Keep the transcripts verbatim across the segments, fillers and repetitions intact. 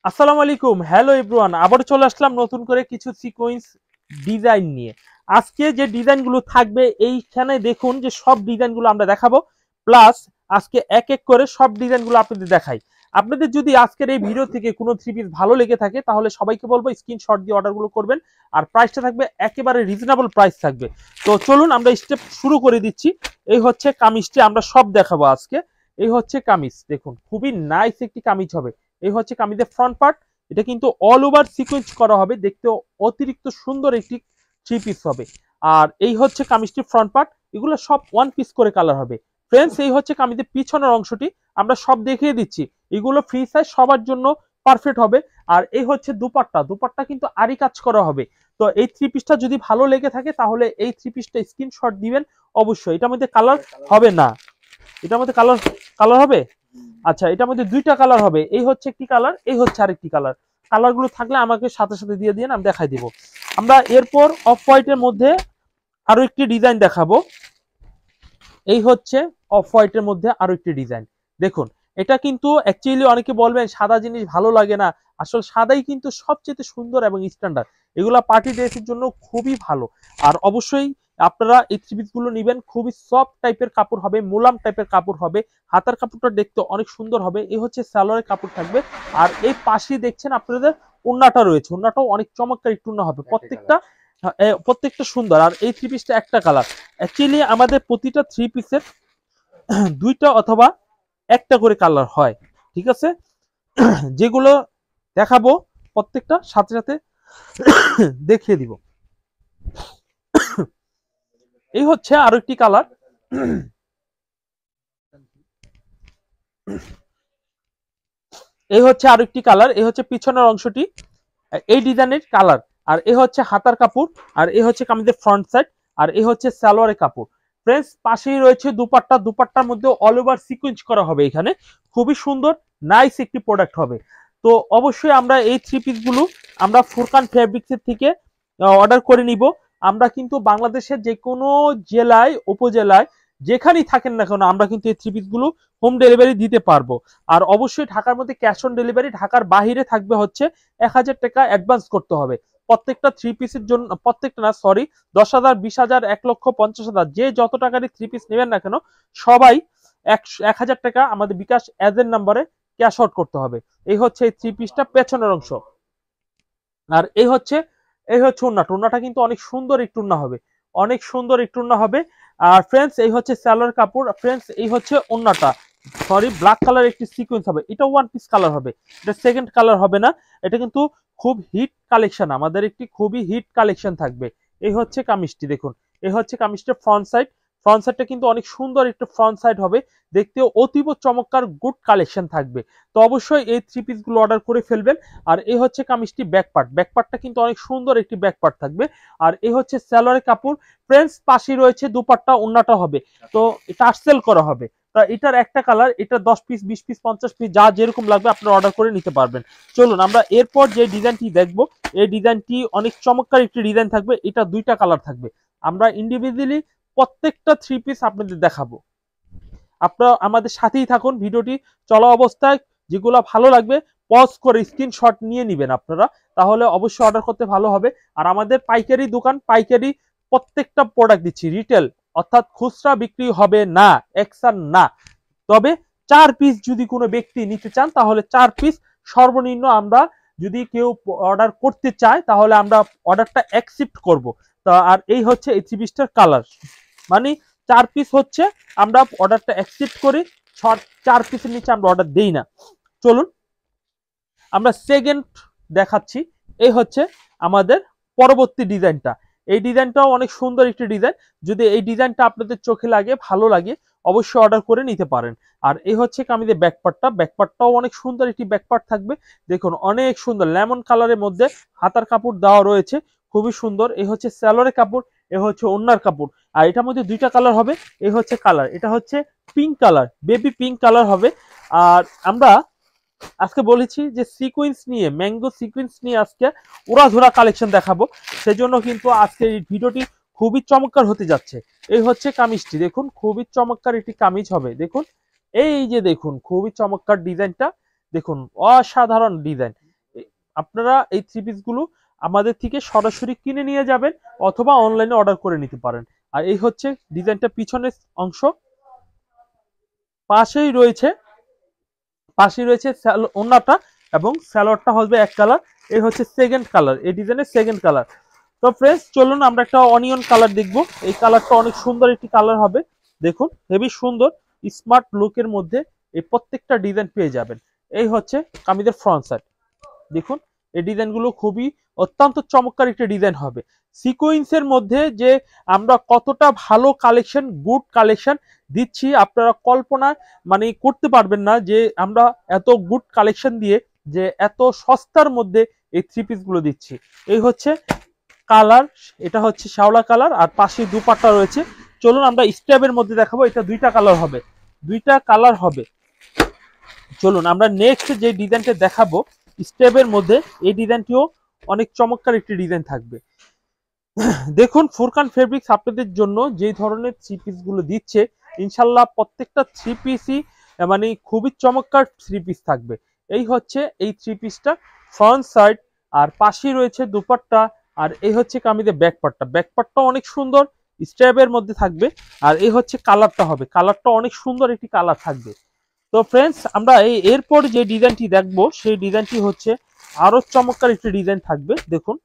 আসসালামু আলাইকুম, hello everyone. আবার চলে আসলাম নতুন করে কিছু সিকোয়েন্স ডিজাইন নিয়ে। আজকে যে ডিজাইনগুলো থাকবে এইখানে দেখুন যে সব ডিজাইনগুলো আমরা দেখাবো, প্লাস আজকে এক এক করে সব ডিজাইনগুলো আপনাদের দেখাই। আপনাদের যদি আজকের এই ভিডিও থেকে কোনো থ্রি পিস ভালো লেগে থাকে তাহলে সবাইকে বলবো স্ক্রিনশট দিয়ে অর্ডারগুলো করবেন। আর প্রাইসটা থাকবে একেবারে রিজনেবল প্রাইস থাকবে। তো চলুন আমরা স্টেপ শুরু করে দিচ্ছি। এই হচ্ছে কামিজটি আমরা সব দেখাবো আজকে। এই হচ্ছে কামিজ, দেখুন খুবই নাইস একটি কামিজ হবে। এই হচ্ছে কামিজের ফ্রন্ট পার্ট। এটা কিন্তু অল ওভার সিকোয়েন্স করা হবে, দেখতে অতিরিক্ত সুন্দর একটি থ্রি পিস হবে। আর এই হচ্ছে কামিজটির ফ্রন্ট পার্ট, এগুলো সব ওয়ান পিস করে কালার হবে। ফ্রেন্ডস, এই হচ্ছে কামিজের পিছনের অংশটি, আমরা সব দেখিয়ে দিচ্ছি। এগুলো ফ্রি সাইজ সবার জন্য পারফেক্ট হবে। আর এই হচ্ছে দুপাট্টা, দুপাট্টা কিন্তু আরি কাজ করা হবে। তো এই থ্রি পিসটা যদি ভালো লেগে থাকে তাহলে এই থ্রি পিসটা স্ক্রিনশট দিবেন অবশ্যই। এটার মধ্যে কালার হবে না, এটার মধ্যে কালার কালার হবে। আচ্ছা, এটার মধ্যে দুইটা কালার হবে, এই হচ্ছে একটি কালার, এই হচ্ছে আরেকটি কালার। কালারগুলো থাকলে আমাকে সাথে সাথে দিয়ে দিন, আমি দেখাই দিব। আমরা এরপর অফ হোয়াইটের মধ্যে আরো একটি ডিজাইন দেখাবো। এই হচ্ছে অফ হোয়াইটের মধ্যে আরো একটি ডিজাইন। দেখুন, এটা কিন্তু অ্যাকচুয়ালি অনেকে বলবেন সাদা জিনিস ভালো লাগে না, আসলে সাদাই কিন্তু সবচেয়ে সুন্দর এবং স্ট্যান্ডার্ড। এগুলা পার্টি ড্রেসের জন্য খুবই ভালো। আর অবশ্যই আপনারা এই থ্রি পিস গুলো নিবেন, খুবই সফট টাইপের কাপড় হবে, মোলাম টাইপের কাপড় হবে। হাতার কাপড়টা দেখতে অনেক সুন্দর হবে। এই হচ্ছে সালোয়ারের কাপড় থাকবে। আর এই পাশে দেখছেন আপনাদের ওন্নাটা রয়েছে, ওন্নাটাও অনেক চমৎকার একটু ওন্না হবে। প্রত্যেকটা প্রত্যেকটা সুন্দর। আর এই থ্রি পিসটা একটা কালার। অ্যাকচুয়ালি আমাদের প্রতিটা থ্রি পিসের দুইটা অথবা একটা করে কালার হয়, ঠিক আছে? যেগুলো দেখাবো প্রত্যেকটা সাথে সাথে দেখিয়ে দিব। এই হচ্ছে আরো একটি কালার। এই হচ্ছে আরো একটি কালার। এই হচ্ছে পিছনের অংশটি, এই ডিজাইনের কালার। আর এই হচ্ছে হাতার কাপড়। আর এই হচ্ছে কামিজের ফ্রন্ট সাইড। আর এই হচ্ছে সালোয়ারের কাপড়। ফ্রেন্ডস, পাশেই রয়েছে দুপাট্টা, দুপাট্টার মধ্যে অল ওভার সিকোয়েন্স করা হবে। এখানে খুবই সুন্দর নাইস একটি প্রোডাক্ট হবে। তো অবশ্যই আমরা এই থ্রি পিস গুলো আমরা ফুরকান ফেব্রিক্সের থেকে অর্ডার করে নিব। আমরা কিন্তু বাংলাদেশের যে কোনো জেলায় উপজেলায় যেখানেই থাকেন না কেন আমরা কিন্তু এই থ্রি পিস গুলো হোম ডেলিভারি দিতে পারবো। আর অবশ্যই ঢাকার মধ্যে ক্যাশ অন ডেলিভারি, ঢাকার বাহিরে থাকবে হচ্ছে এক হাজার টাকা অ্যাডভান্স করতে হবে প্রত্যেকটা থ্রি পিসের জন্য। প্রত্যেকটা না, সরি, দশ হাজার, বিশ হাজার, এক লক্ষ, পঞ্চাশ হাজার, যে যত টাকারই থ্রি পিস নেবেন না কেন সবাই এক হাজার টাকা আমাদের বিকাশ এজেন্ট নাম্বারে ক্যাশ আউট করতে হবে। এই হচ্ছে এই থ্রি পিসটা পেছনের অংশ। আর এই হচ্ছে এই হচ্ছে ওন্নাটা, ওন্নাটা কিন্তু অনেক সুন্দর একটু ওন্না হবে, অনেক সুন্দর একটু ওন্না হবে। আর ফ্রেন্ডস, এই হচ্ছে সালোয়ার কাপড়। ফ্রেন্ডস, এই হচ্ছে ওন্নাটা, সরি, ব্ল্যাক কালার একটি সিকোয়েন্স হবে। এটা ওয়ান পিস কালার হবে, এটা সেকেন্ড কালার হবে না। এটা কিন্তু খুব হিট কালেকশন, আমাদের একটি খুবই হিট কালেকশন থাকবে। এই হচ্ছে কামিজটি, দেখুন এই হচ্ছে কামিজটার ফ্রন্ট সাইড। ফ্রন্ট সাইডটা কিন্তু অনেক সুন্দর একটা ফ্রন্ট সাইড হবে, দেখতে অতীব চমৎকার গুড কালেকশন থাকবে। তো অবশ্যই এই থ্রি পিস গুলো অর্ডার করে ফেলবেন। আর এই হচ্ছে কামিজটি ব্যাক পার্ট, ব্যাক পার্টটা কিন্তু অনেক সুন্দর একটি ব্যাক পার্ট থাকবে। আর এই হচ্ছে সালোয়ারের কাপড়। ফ্রেন্ডস, পাশে রয়েছে দুপাট্টা, ওন্নাটা হবে। তো টার্সেল করা হবে। তা এটার একটা কালার, এটা দশ পিস, বিশ পিস, পঞ্চাশ পিস, যা যেরকম লাগবে আপনারা অর্ডার করে নিতে পারবেন। চলুন আমরা এরপর যে ডিজাইনটি দেখবো, এই ডিজাইনটি অনেক চমৎকার একটি ডিজাইন থাকবে। এটা দুইটা কালার থাকবে। আমরা ইন্ডিভিজুয়ালি প্রত্যেকটা থ্রি পিস আপনাদের দেখাবো। আপনারা আমাদের সাথেই থাকুন, ভিডিওটি চলা অবস্থায় যেগুলো ভালো লাগবে পজ করে স্ক্রিনশট নিয়ে নেবেন আপনারা, তাহলে অবশ্যই অর্ডার করতে ভালো হবে। আর আমাদের পাইকারি দোকান, পাইকারি প্রত্যেকটা প্রোডাক্ট দিচ্ছি, রিটেল অর্থাৎ খুচরা বিক্রি হবে না, একসান না। তবে চার পিস যদি কোনো ব্যক্তি নিতে চান তাহলে চার পিস সর্বনিম্ন আমরা, যদি কেউ অর্ডার করতে চায় তাহলে আমরা অর্ডারটা অ্যাকসেপ্ট করব। তা আর এই হচ্ছে এই থ্রি পিসটার কালার, মানে চার পিস হচ্ছে আমরা অর্ডারটা অ্যাকসেপ্ট করি, চার পিসের নিচে আমরা অর্ডার দেই না। চলুন আমরা সেকেন্ড দেখাচ্ছি। এই হচ্ছে আমাদের পরবর্তী ডিজাইনটা। এই ডিজাইনটাও অনেক সুন্দর একটি ডিজাইন। যদি এই ডিজাইনটা আপনাদের চোখে লাগে, ভালো লাগে, অবশ্যই অর্ডার করে নিতে পারেন। আর এই হচ্ছে কামিজের ব্যাকপার্টটা, ব্যাকপার্টটাও অনেক সুন্দর একটি ব্যাকপার্ট থাকবে। দেখুন অনেক সুন্দর লেমন কালারের মধ্যে হাতার কাপড় দেওয়া রয়েছে, খুবই সুন্দর। এই হচ্ছে সালোয়ারের কাপড়, এ হচ্ছে ওন্নার কাপড়। আর এটার মধ্যে দুইটা কালার হবে। এই হচ্ছে কালার, এটা হচ্ছে pink colour, baby pink colour হবে। আর আমরা আজকে বলেছি যে সিকোয়েন্স নিয়ে, ম্যাঙ্গো সিকোয়েন্স নিয়ে আজকে উড়াধুরা কালেকশন দেখাবো, সেজন্য কিন্তু আজকে এই ভিডিওটি খুবই চমৎকার হতে যাচ্ছে। এই হচ্ছে কামিজটি, দেখুন খুবই চমৎকার একটি কামিজ হবে। দেখুন এই যে দেখুন খুবই চমৎকার ডিজাইনটা, দেখুন অসাধারণ ডিজাইন। আপনারা এই থ্রি পিস গুলো আমাদের থেকে সরাসরি কিনে নিয়ে যাবেন অথবা অনলাইনে অর্ডার করে নিতে পারেন। আর এই হচ্ছে ডিজাইনটা পিছনের অংশ, পাশেই রয়েছে পাশেই রয়েছে ওন্নাটা এবং সালোয়ারটা হবে এক কালার। এই হচ্ছে সেকেন্ড কালার, এই ডিজাইনের সেকেন্ড কালার। তো ফ্রেন্ডস চলুন আমরা একটা অনিয়ন কালার দেখবো। এই কালারটা অনেক সুন্দর একটি কালার হবে, দেখুন হেভি সুন্দর স্মার্ট লুকের মধ্যে এই প্রত্যেকটা ডিজাইন পেয়ে যাবেন। এই হচ্ছে কামিজের ফ্রন্ট সাইড, দেখুন এই ডিজাইনগুলো খুবই অত্যন্ত চমৎকার একটা ডিজাইন হবে। সিকোয়েন্সের মধ্যে যে আমরা কতটা ভালো কালেকশন, গুড কালেকশন দিচ্ছি আপনারা কল্পনা মানে করতে পারবেন না যে আমরা এত গুড কালেকশন দিয়ে যে এত সস্তার মধ্যে এই থ্রি পিস গুলো দিচ্ছি। এই হচ্ছে কালার, এটা হচ্ছে শ্যাওলা কালার আর পাশে দুপাট্টা রয়েছে। চলুন আমরা স্টেপের মধ্যে দেখাবো, এটা দুইটা কালার হবে, দুইটা কালার হবে। চলুন আমরা নেক্সট যে ডিজাইনটা দেখাবো স্টেপের মধ্যে, এই ডিজাইনটিও অনেক চমৎকার একটি ডিজাইন থাকবে। দেখুন ফুরকান ফেব্রিক্স আপনাদের জন্য যে ধরনের থ্রি পিস গুলো দিচ্ছে ইনশাল্লাহ প্রত্যেকটা থ্রি পিসই মানে খুবই চমৎকার থ্রি পিস থাকবে। এই হচ্ছে এই থ্রি পিসটা ফ্রন্ট সাইড, আর পাশে রয়েছে দুপাট্টা, আর এই হচ্ছে কামিজের ব্যাক পার্টটা, ব্যাক পার্টটা অনেক সুন্দর স্টেপের মধ্যে থাকবে। আর এই হচ্ছে কালারটা হবে, কালারটা অনেক সুন্দর একটি কালার থাকবে। তো ফ্রেন্ডস আমরা এই এরপর যে ডিজাইনটি দেখবো সেই ডিজাইনটি হচ্ছে আরো চমৎকার একটি ডিজাইন থাকবে। দেখুন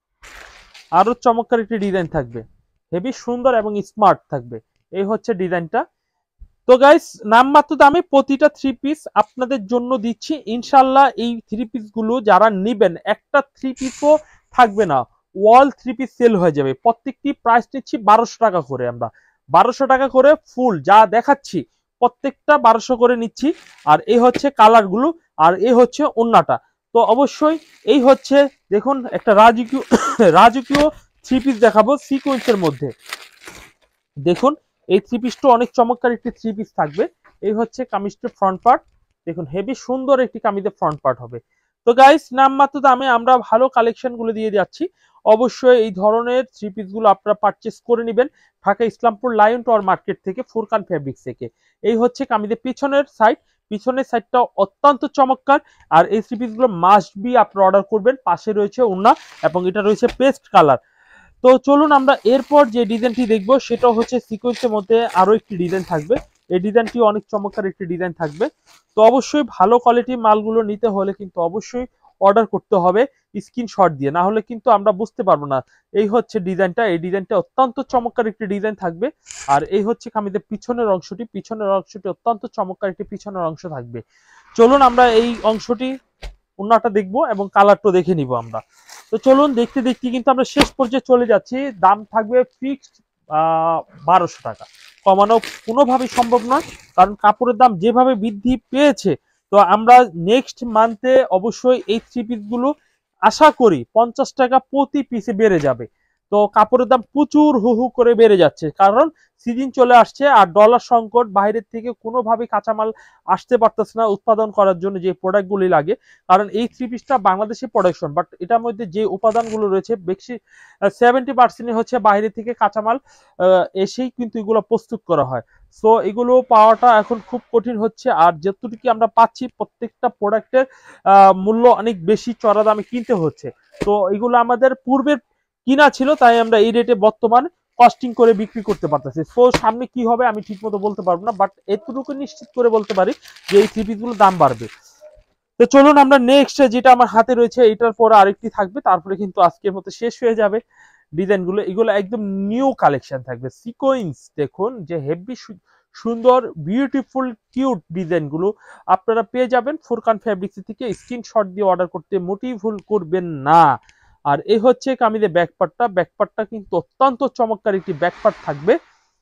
আরো চমৎকার একটি ডিজাইন থাকবে, হেভি সুন্দর এবং স্মার্ট থাকবে। এই হচ্ছে ডিজাইনটা। তো গাইস নামমাত্র দামে প্রতিটা থ্রি পিস আপনাদের জন্য দিচ্ছি ইনশাল্লাহ। এই থ্রি পিস গুলো যারা নিবেন একটা থ্রি পিসও থাকবে না, ওয়াল থ্রি পিস সেল হয়ে যাবে। প্রত্যেকটি প্রাইস নিচ্ছি বারোশো টাকা করে, আমরা বারোশো টাকা করে ফুল যা দেখাচ্ছি প্রত্যেকটা বারোশো করে নিচ্ছি। আর এই হচ্ছে কালার গুলো, আর এই হচ্ছে ওন্নাটা। তো অবশ্যই এই হচ্ছে দেখুন একটা রাজকীয় রাজকীয় থ্রি পিস দেখাবো সিকোয়েন্সের মধ্যে। দেখুন এই থ্রি পিসটা অনেক চমৎকার একটি থ্রি পিস থাকবে। এই হচ্ছে কামিজটির ফ্রন্ট পার্ট, দেখুন হেভি সুন্দর একটি কামিজের ফ্রন্ট পার্ট হবে। তো গাইস নামমাত্র দামে আমরা ভালো কালেকশন গুলো দিয়ে যাচ্ছি। অবশ্যই এই ধরনের থ্রি পিস গুলো আপনারা পারচেস করে নেবেন Dhaka Islampur Lion Tower Market থেকে, ফুরকান ফেব্রিক্স থেকে। এই হচ্ছে কামিজের পিছনের সাইড, পিছনের সাইডটা অত্যন্ত চমৎকার। আর এই থ্রি পিস গুলো মাস্ট বি আপনারা অর্ডার করবেন। পাশে রয়েছে ওন্না এবং এটা রয়েছে পেস্ট কালার। তো চলুন আমরা এরপর যে ডিজাইনটি দেখবো সেটা হচ্ছে সিকোয়েন্সের মধ্যে আরো একটি ডিজাইন থাকবে। এই ডিজাইনটি অনেক চমৎকার একটি ডিজাইন থাকবে। তো অবশ্যই ভালো কোয়ালিটির মালগুলো নিতে হলে কিন্তু অবশ্যই অর্ডার করতে হবে স্ক্রিনশট দিয়ে, না হলে কিন্তু আমরা বুঝতে পারবো না। এই হচ্ছে ডিজাইনটা, এই ডিজাইনটা অত্যন্ত চমৎকার একটি ডিজাইন থাকবে। আর এই হচ্ছে কামিজের পিছনের অংশটি, পিছনের অংশটি অত্যন্ত চমৎকার একটি পিছনের অংশ থাকবে। চলুন আমরা এই অংশটি ওন্নাটা দেখবো এবং কালারটা দেখে নিব আমরা। তো চলুন দেখতে দেখতে কিন্তু আমরা শেষ পর্যায়ে চলে যাচ্ছি। দাম থাকবে ফিক্সড বারোশো টাকা, কমানো কোনোভাবেই সম্ভব নয়, কারণ কাপড়ের দাম যেভাবে বৃদ্ধি পেয়েছে। তো আমরা নেক্সট মান্থে অবশ্যই এই থ্রি পিস গুলো আশা করি পঞ্চাশ টাকা প্রতি পিসে বেড়ে যাবে। তো কাপড়ের দাম প্রচুর হু হু করে বেড়ে যাচ্ছে, কারণ সিজন চলে আসছে আর ডলার সংকট, বাইরের থেকে কোনোভাবেই কাঁচামাল আসতে পারতেছে না উৎপাদন করার জন্য যে প্রোডাক্টগুলি লাগে। কারণ এই থ্রি পিসটা বাংলাদেশি প্রোডাকশন, বাট এটার মধ্যে যে উপাদানগুলো রয়েছে বেশি সেভেন্টি পার্সেন্ট হচ্ছে বাইরে থেকে কাঁচামাল এসেই কিন্তু এগুলো প্রস্তুত করা হয়। সো এগুলো পাওয়াটা এখন খুব কঠিন হচ্ছে। আর যতটুকু আমরা পাচ্ছি প্রত্যেকটা প্রোডাক্টের মূল্য অনেক বেশি চড়া দামে কিনতে হচ্ছে। তো এগুলো আমাদের পূর্বের কিনা ছিল, তাই আমরা এই রেটে বর্তমান কস্টিং করে বিক্রি করতে পারতেছি। সো সামনে কি হবে আমি ঠিক মতো বলতে পারবো না, বাট এতটুকু নিশ্চিত করে বলতে পারি যে এই থ্রি পিসগুলোর দাম বাড়বে। তো চলুন আমরা নেক্সট যেটা আমার হাতে রয়েছে এটার পরে আরেকটি থাকবে, তারপরে কিন্তু আজকের মতো শেষ হয়ে যাবে ডিজাইনগুলো। এগুলো একদম নিউ কালেকশন থাকবে সিকোয়েন্স, দেখুন যে হেভি সুন্দর বিউটিফুল কিউট ডিজাইনগুলো আপনারা পেয়ে যাবেন ফুরকান ফেব্রিক্স থেকে। স্ক্রিনশট দিয়ে অর্ডার করতে মোটেই ভুল করবেন না। আর এই হচ্ছে কামিজের ব্যাকপার্টটা, ব্যাকপার্টটা কিন্তু অত্যন্ত চমৎকার একটি ব্যাকপার্ট থাকবে।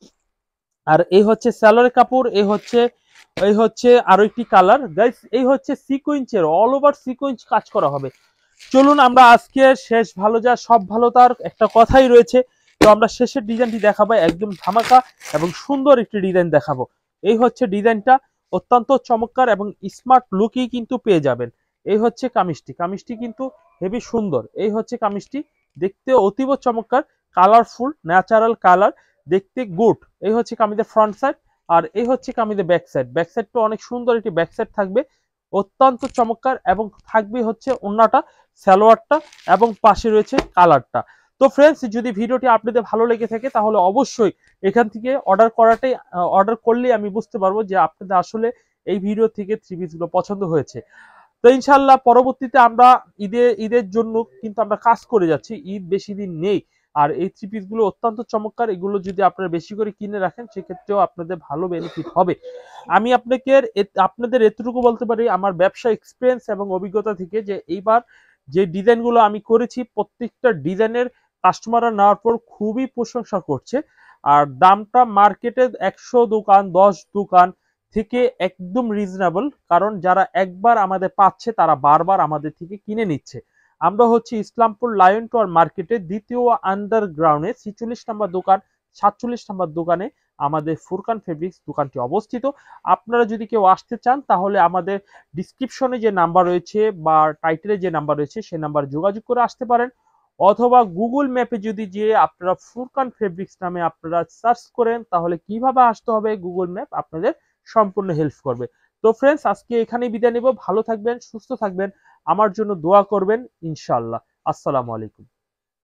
আর এই হচ্ছে সালোয়ারের কাপড়, এই হচ্ছে এই হচ্ছে আরো একটি কালার। গাইস এই হচ্ছে সিকোয়েন্সের অল ওভার সিকোয়েন্স কাজ করা হবে। চলুন আমরা আজকে শেষ ভালো যা সব ভালো তার একটা কথাই রয়েছে। তো আমরা শেষের ডিজাইনটি দেখাবো, একদম ধামাকা এবং সুন্দর একটি ডিজাইন দেখাবো। এই হচ্ছে ডিজাইনটা অত্যন্ত চমৎকার এবং স্মার্ট লুকই কিন্তু পেয়ে যাবেন। এই হচ্ছে কামিজটি, কামিজটি কিন্তু হেভি সুন্দর। এই হচ্ছে কামিজটি দেখতে অতীব চমৎকার, কালারফুল ন্যাচারাল কালার, দেখতে গুড। এই হচ্ছে কামিজের ফ্রন্ট সাইড, আর এই হচ্ছে কামিজের ব্যাক সাইড। ব্যাক সাইডটা অনেক সুন্দর একটি ব্যাক সাইড থাকবে, অত্যন্ত চমৎকার, এবং থাকবে হচ্ছে ওন্নাটা, সালোয়ারটা, এবং পাশে রয়েছে কালারটা। তো ফ্রেন্ডস, যদি ভিডিওটি আপনাদের ভালো লেগে থাকে তাহলে অবশ্যই এখান থেকে অর্ডার করাটাই, অর্ডার করলেই আমি বুঝতে পারবো যে আপনাদের আসলে এই ভিডিও থেকে থ্রি পিসগুলো পছন্দ হয়েছে। তো ইনশাল্লাহ পরবর্তীতে আমরা ঈদের ঈদের জন্য কিন্তু আমরা কাজ করে যাচ্ছি, ঈদ বেশি দিন নেই। আর এই থ্রি পিস গুলো অত্যন্ত চমৎকার, এগুলো যদি আপনারা বেশি করে কিনে রাখেন সেক্ষেত্রেও আপনাদের ভালো বেনিফিট হবে। আমি আপনাকে আপনাদের এতটুকু বলতে পারি আমার ব্যবসা এক্সপিরিয়েন্স এবং অভিজ্ঞতা থেকে, যে এইবার যে ডিজাইনগুলো আমি করেছি প্রত্যেকটা ডিজাইনের কাস্টমাররা নেওয়ার পর খুবই প্রশংসা করছে। আর দামটা মার্কেটে একশো দোকান দশ দোকান থেকে একদম রিজনেবল, কারণ যারা একবার আমাদের পাচ্ছে তারা বারবার আমাদের থেকে কিনে নিচ্ছে। আমরা হচ্ছে ইসলামপুর লায়ন টাওয়ার মার্কেটে দ্বিতীয় আন্ডারগ্রাউন্ডে ছিচল্লিশ নম্বর দোকান, সাতচল্লিশ নম্বর দোকানে আমাদের ফুরকান ফেব্রিক্স দোকানটি অবস্থিত। আপনারা যদি কেউ আসতে চান তাহলে আমাদের ডিসক্রিপশনে যে নাম্বার রয়েছে বা টাইটেলে যে নাম্বার রয়েছে সেই নাম্বার যোগাযোগ করে আসতে পারেন, অথবা গুগল ম্যাপে যদি যে আপনারা ফুরকান ফেব্রিক্স নামে আপনারা সার্চ করেন তাহলে কিভাবে আসতে হবে গুগল ম্যাপ আপনাদের সম্পূর্ণ হেল্প করবে। তো ফ্রেন্ডস, আজকে এখানেই বিদায় নেব। ভালো থাকবেন, সুস্থ থাকবেন, আমার জন্য দোয়া করবেন ইনশাআল্লাহ। আসসালামু আলাইকুম।